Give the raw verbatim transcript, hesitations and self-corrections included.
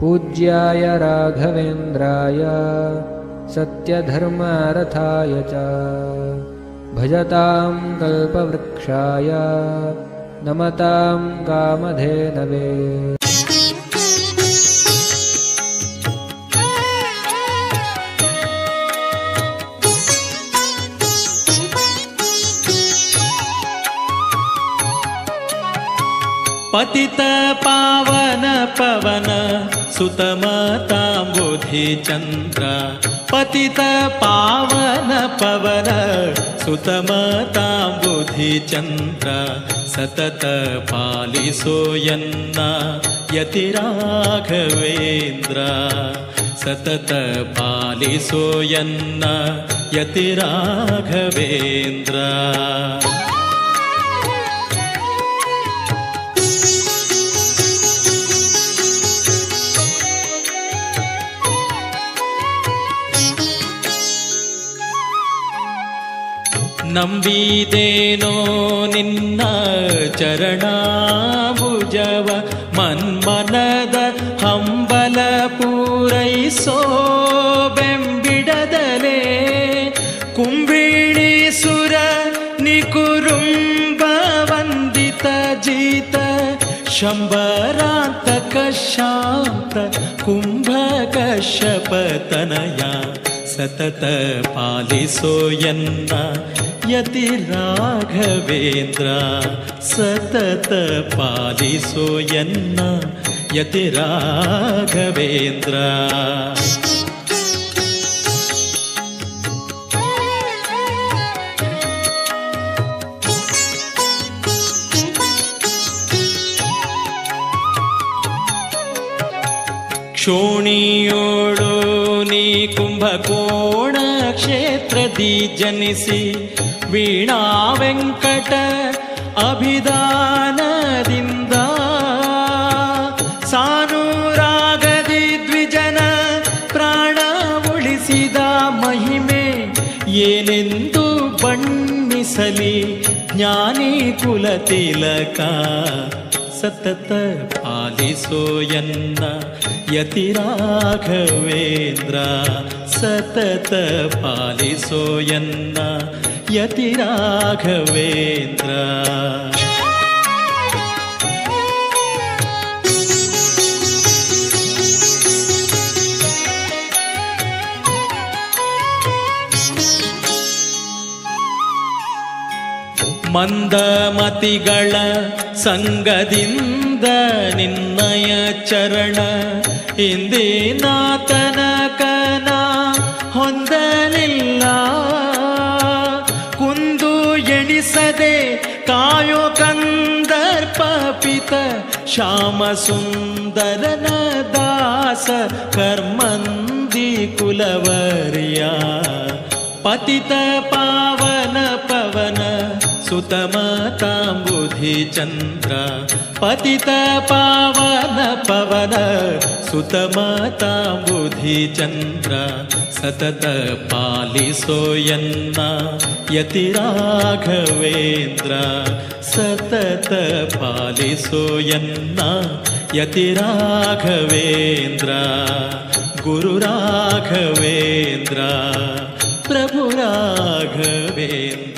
पूज्याय राघवेन्द्राय सत्यधर्मरथाय च भजतां कल्पवृक्षाय नमतां कामधेनवे। पतित पावन पवन सुतमताम्बुधि चंद्र पतित पावन पवन सुतमताम्बुधि चंद्र सतत पालिसो यन्न यति राघवेन्द्र सतत पालिसो यन्न यति राघवेन्द्र। ನಂಬಿದೇನೋ ನಿನ್ನ ಚರಣಾಭುಜವ ಮನ್ಮನದ ಹಂಬಲ ಪೂರೈಸೋ ಬೆಂಬಿಡದಲೇ ಕುಂಬಿಳಿ ಸುರ ನಿಕುರುಂಬ ವಂದಿತ ಜೀತ ಶಂಬರಾಂತಕ ಶಾಂತ ಕುಂಭಕ ಶಪತನಯ ಸತತ ಪಾಲಿಸೋ ಯನ್ನ ಯತಿ ರಾಘವೇಂದ್ರ ಸತತ ಪಾಲಿಸೋ ಯನ್ನ ಯತಿ ರಾಘವೇಂದ್ರ। ಕ್ಷೋಣಿಯೋಳು ನೀ ಕುಂಭಕೋಣ ಕ್ಷೇತ್ರದಿ ಜನಿಸಿ ವೀಣಾ ವೆಂಕಟ ಅಭಿದಾನದಿಂದ ಸಾನುರಾಗದಿ ದ್ವಿಜನ ಪ್ರಾಣ ಉಳಿಸಿದ ಮಹಿಮೆ ಏನೆಂದು ಬಣ್ಣಿಸಲಿ ಜ್ಞಾನಿ ಕುಲತಿಲಕ ಸತತ ಪಾಲಿಸೋ ಯನ್ನ ಯತಿ ರಾಘವೇಂದ್ರ ಸತತ ಪಾಲಿಸೋ ಯನ್ನ ಯತಿ ರಾಘವೇಂದ್ರ। ಮಂದಮತಿಗಳ ಸಂಗದಿಂದ ನಿನ್ನಯ ಚರಣ ಇಂದಿನಾತನಕನ ಹೊಂದಲಿಲ್ಲ ಕುಂದು ಎಣಿಸದೆ ಕಾಯೋ ಕಂದರ್ಪ ಪಿತ ಶ್ಯಾಮ ಸುಂದರನ ದಾಸ ಕರ್ಮಂದಿ ಕುಲವರ್ಯ ಪತಿತ ಪಾವನ ಪವನ ಸುತಮತಾಂಬುಧಿ ಚಂದ್ರ ಪತಿತ ಪಾವನ ಪವನ ಸುತಮತಾಂಬುಧಿ ಚಂದ್ರ ಸತತ ಪಾಲಿಸೋ ಯನ್ನ ಯತಿ ರಾಘವೇಂದ್ರ ಸತತ ಪಾಲಿಸೋ ಯನ್ನ ಯತಿ ರಾಘವೇಂದ್ರ। ಗುರು ರಾಘವೇಂದ್ರ ಪ್ರಭು ರಾಘವೇಂದ್ರ।